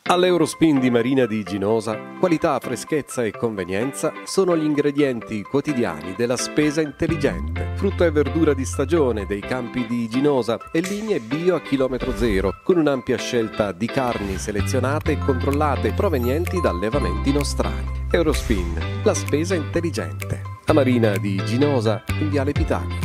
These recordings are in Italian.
All'Eurospin di Marina di Ginosa, qualità, freschezza e convenienza sono gli ingredienti quotidiani della spesa intelligente. Frutta e verdura di stagione dei campi di Ginosa e linee bio a chilometro zero, con un'ampia scelta di carni selezionate e controllate provenienti da allevamenti nostrani. Eurospin, la spesa intelligente. A Marina di Ginosa, in Viale Pitagora.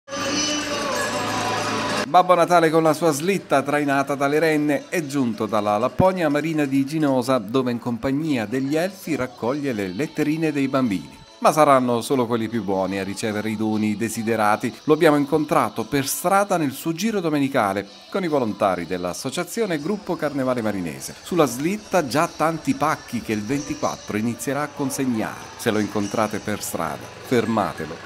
Babbo Natale con la sua slitta trainata dalle renne è giunto dalla Lapponia Marina di Ginosa, dove in compagnia degli elfi raccoglie le letterine dei bambini. Ma saranno solo quelli più buoni a ricevere i doni desiderati. Lo abbiamo incontrato per strada nel suo giro domenicale con i volontari dell'associazione Gruppo Carnevale Marinese. Sulla slitta già tanti pacchi che il 24 inizierà a consegnare. Se lo incontrate per strada, fermatelo.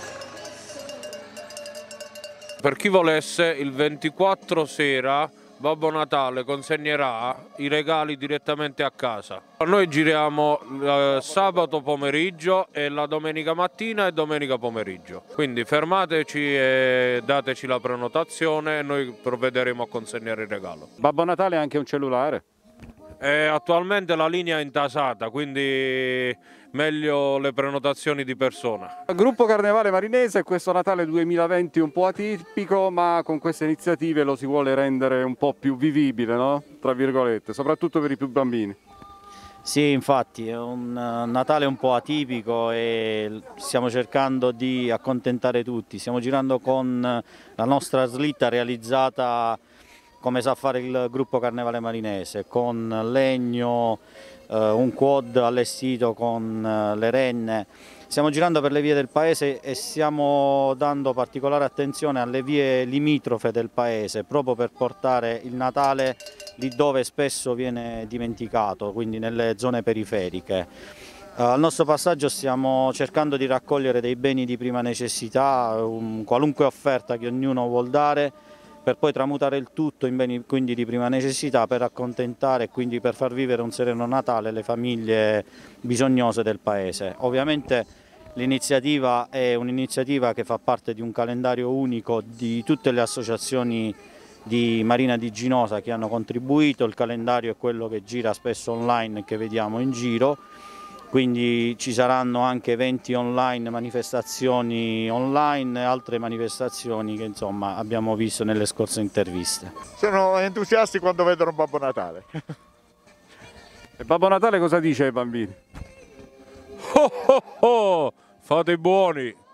Per chi volesse, il 24 sera Babbo Natale consegnerà i regali direttamente a casa. Noi giriamo sabato pomeriggio e la domenica mattina e domenica pomeriggio. Quindi fermateci e dateci la prenotazione e noi provvederemo a consegnare il regalo. Babbo Natale ha anche un cellulare? Attualmente la linea è intasata, quindi meglio le prenotazioni di persona. Gruppo Carnevale Marinese, questo Natale 2020 un po' atipico, ma con queste iniziative lo si vuole rendere un po' più vivibile, no? Tra virgolette, soprattutto per i più bambini. Sì, infatti è un Natale un po' atipico e stiamo cercando di accontentare tutti. Stiamo girando con la nostra slitta realizzata come sa fare il Gruppo Carnevale Marinese, con legno, un quad allestito con le renne. Stiamo girando per le vie del paese e stiamo dando particolare attenzione alle vie limitrofe del paese, proprio per portare il Natale lì dove spesso viene dimenticato, quindi nelle zone periferiche. Al nostro passaggio stiamo cercando di raccogliere dei beni di prima necessità, qualunque offerta che ognuno vuol dare, per poi tramutare il tutto in beni quindi di prima necessità per accontentare e quindi per far vivere un sereno Natale le famiglie bisognose del paese. Ovviamente l'iniziativa è un'iniziativa che fa parte di un calendario unico di tutte le associazioni di Marina di Ginosa che hanno contribuito. Il calendario è quello che gira spesso online e che vediamo in giro. Quindi ci saranno anche eventi online, manifestazioni online e altre manifestazioni che insomma abbiamo visto nelle scorse interviste. Sono entusiasti quando vedono Babbo Natale. E Babbo Natale cosa dice ai bambini? Oh oh oh, fate i buoni!